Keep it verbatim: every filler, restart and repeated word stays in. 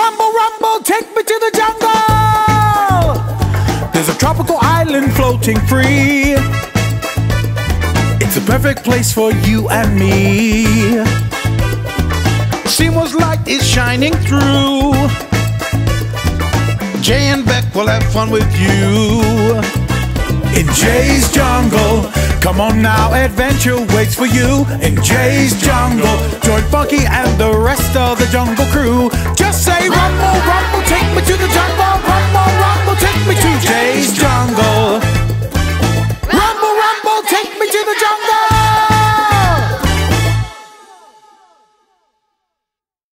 Rumble, rumble, take me to the jungle. There's a tropical island floating free. It's a perfect place for you and me. Seymour's light is shining through. Jay and Beck will have fun with you. In Jay's jungle, come on now, adventure waits for you. In Jay's jungle, join Funky and the rest of the jungle crew. Just say rumble, rumble, take me